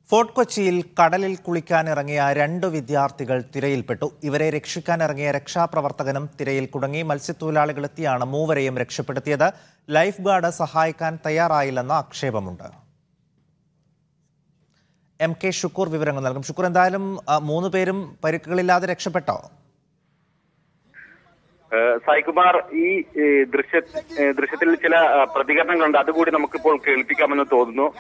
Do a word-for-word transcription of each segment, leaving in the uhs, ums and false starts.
Fort കൊച്ചിയിൽ കടലിൽ കുളിക്കാനിറങ്ങിയ രണ്ട് വിദ്യാർത്ഥികൾ തിരയിൽപ്പെട്ടു. ഇവരെ രക്ഷിക്കാനിറങ്ങിയ രക്ഷാപ്രവർത്തകനും തിരയിൽ കുടുങ്ങി. മത്സ്യത്തൊഴിലാളികളെത്തിയാണ് മൂവരെയും രക്ഷപ്പെടുത്തിയത്. ലൈഫ് ഗാർഡ് സഹായിക്കാൻ തയ്യാറായില്ലെന്ന ആക്ഷേപമുണ്ട്. എം കെ ഷുക്കൂർ വിവരങ്ങൾ നൽകും. ഷുക്കൂർ, എന്തായാലും മൂന്ന് പേരും പരിക്കുകളില്ലാതെ രക്ഷപ്പെട്ടോ? സായികുമാർ, ഈ ദൃശ്യ ദൃശ്യത്തിൽ ചില പ്രതികരണങ്ങളുണ്ട്, അതുകൂടി നമുക്കിപ്പോൾ കേൾപ്പിക്കാമെന്ന് തോന്നുന്നു.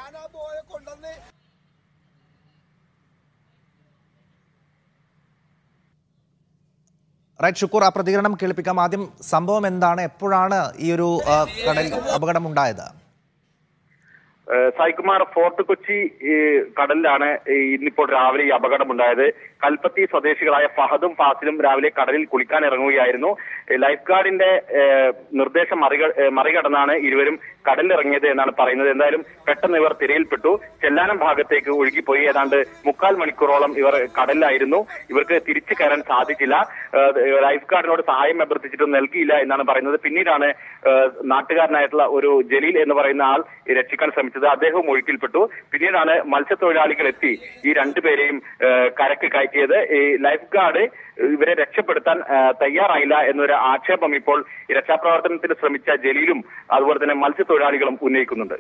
റൈറ്റ് ഷുക്കൂർ, ആ പ്രതികരണം കേൾപ്പിക്കാം. ആദ്യം സംഭവം എന്താണ്, എപ്പോഴാണ് ഈ ഒരു കടൽ അപകടം ഉണ്ടായത്? സായികുമാർ, ഫോർട്ട് കൊച്ചി കടലിലാണ് ഇന്നിപ്പോൾ രാവിലെ ഈ അപകടമുണ്ടായത്. കൽപ്പത്തി സ്വദേശികളായ ഫഹദും ഫാസിലും രാവിലെ കടലിൽ കുളിക്കാൻ ഇറങ്ങുകയായിരുന്നു. ലൈഫ് ഗാർഡിന്റെ നിർദ്ദേശം മറികടന്നാണ് ഇരുവരും കടലിലിറങ്ങിയത് എന്നാണ് പറയുന്നത്. എന്തായാലും പെട്ടെന്ന് ഇവർ തിരയിൽപ്പെട്ടു. ചെല്ലാനം ഭാഗത്തേക്ക് ഒഴുകിപ്പോയി. ഏതാണ്ട് മുക്കാൽ മണിക്കൂറോളം ഇവർ കടലിലായിരുന്നു. ഇവർക്ക് തിരിച്ചു കയറാൻ സാധിച്ചില്ല. ലൈഫ് ഗാർഡിനോട് സഹായം അഭ്യർത്ഥിച്ചിട്ടും നൽകിയില്ല എന്നാണ് പറയുന്നത്. പിന്നീടാണ് നാട്ടുകാരനായിട്ടുള്ള ഒരു ജലീൽ എന്ന് പറയുന്ന ആൾ രക്ഷിക്കാൻ ശ്രമിച്ചത്. അദ്ദേഹവും ഒഴുക്കിൽപ്പെട്ടു. പിന്നീടാണ് മത്സ്യത്തൊഴിലാളികൾ എത്തി ഈ രണ്ടുപേരെയും കരക്ക് കയറ്റിയത്. ഈ ലൈഫ് ഗാർഡ് ഇവരെ രക്ഷപ്പെടുത്താൻ തയ്യാറായില്ല എന്നൊരു ആക്ഷേപം ഇപ്പോൾ രക്ഷാപ്രവർത്തനത്തിന് ശ്രമിച്ച ജലീലും അതുപോലെ തന്നെ മത്സ്യത്തൊഴിലാളികളും ഉന്നയിക്കുന്നുണ്ട്.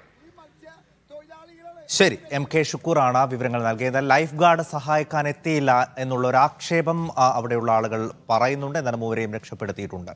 ശരി, എം കെ ഷുക്കൂറാണ് വിവരങ്ങൾ നൽകിയത്. ലൈഫ് ഗാർഡ് സഹായിക്കാൻ എത്തിയില്ല എന്നുള്ള ഒരു ആക്ഷേപം അവിടെയുള്ള ആളുകൾ പറയുന്നുണ്ട്. എന്നാലും മൂവരെയും രക്ഷപ്പെടുത്തിയിട്ടുണ്ട്.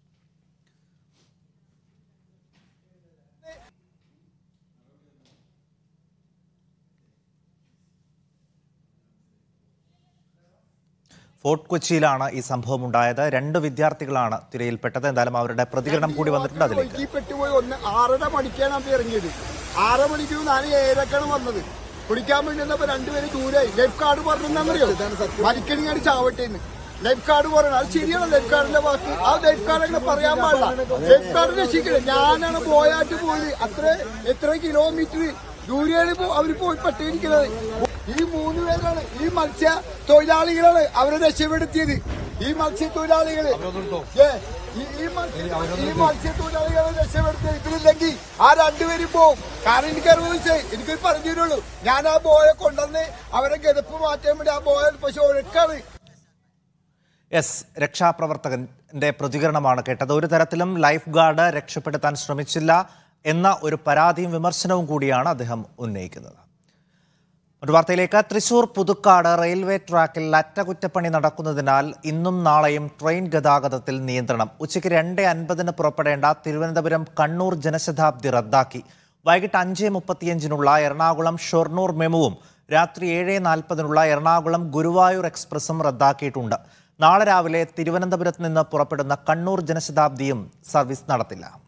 ഫോർട്ട് കൊച്ചിയിലാണ് ഈ സംഭവം ഉണ്ടായത്. രണ്ട് വിദ്യാർത്ഥികളാണ് തിരയിൽപ്പെട്ടത്. എന്തായാലും അവരുടെ പ്രതികരണം കൂടി വന്നിട്ടുണ്ട്. അതിലേക്ക് ഒന്ന് ആറര മണിക്കാണ് ഇറങ്ങിയത്. ആറര മണിക്ക് നാല് ഏഴരക്കാണ് വന്നത്. കുളിക്കാൻ വേണ്ടി വന്നപ്പോ രണ്ടുപേരും ദൂരായി. ലൈഫ് ഗാർഡ് പറഞ്ഞറിയോ മരിക്കണിയാണ് ചാവട്ടെ. ലൈഫ് ഗാർഡ് പറയണം, അത് ശരിയാണ് ലൈഫ് ഗാർഡിന്റെ വാക്ക്. ആ ലൈഫ് ഗാർഡ് അങ്ങനെ പറയാൻ പാടില്ല. ലൈഫ് ഗാർഡ് രക്ഷിക്കണം. ഞാനാണ് പോയാട്ട് പോയത്. അത്ര എത്ര കിലോമീറ്റർ ദൂരെയാണ് അവര് പോയി പെട്ടിരിക്കുന്നത്. ഈ മൂന്ന് പേരാണ്, ഈ മത്സ്യ തൊഴിലാളികളാണ് അവരെ രക്ഷപ്പെടുത്തിയത്. ഈ മത്സ്യത്തൊഴിലാളികള് ഈ മത്സ്യത്തൊഴിലാളികളെ രക്ഷപ്പെടുത്തിയത്. ഇതിലില്ലെങ്കിൽ ആ രണ്ടുപേരും പോവും. കാരണം എനിക്ക് അറിവ് എനിക്ക് പറഞ്ഞു തരുള്ളൂ. ഞാൻ ആ ബോയെ കൊണ്ടുവന്ന് അവരെ കിടപ്പ് മാറ്റാൻ വേണ്ടി ആ ബോയ പക്ഷെ ഒഴുക്കാണ്. എസ് രക്ഷാപ്രവർത്തകന്റെ പ്രതികരണമാണ് കേട്ടത്. ഒരു തരത്തിലും ലൈഫ് ഗാർഡ് രക്ഷപ്പെടുത്താൻ ശ്രമിച്ചില്ല എന്ന ഒരു പരാതിയും വിമർശനവും കൂടിയാണ് അദ്ദേഹം ഉന്നയിക്കുന്നത്. ഒരു വാർത്തയിലേക്ക്. തൃശൂർ പുതുക്കാട് റെയിൽവേ ട്രാക്കിൽ അറ്റകുറ്റപ്പണി നടക്കുന്നതിനാൽ ഇന്നും നാളെയും ട്രെയിൻ ഗതാഗതത്തിൽ നിയന്ത്രണം. ഉച്ചയ്ക്ക് രണ്ട് അൻപതിന് പുറപ്പെടേണ്ട തിരുവനന്തപുരം കണ്ണൂർ ജനശതാബ്ദി റദ്ദാക്കി. വൈകിട്ട് അഞ്ച് മുപ്പത്തിയഞ്ചിനുള്ള എറണാകുളം ഷൊർണൂർ മെമുവും രാത്രി ഏഴ് നാൽപ്പതിനുള്ള എറണാകുളം ഗുരുവായൂർ എക്സ്പ്രസും റദ്ദാക്കിയിട്ടുണ്ട്. നാളെ രാവിലെ തിരുവനന്തപുരത്ത് നിന്ന് പുറപ്പെടുന്ന കണ്ണൂർ ജനശതാബ്ദിയും സർവീസ് നടത്തില്ല.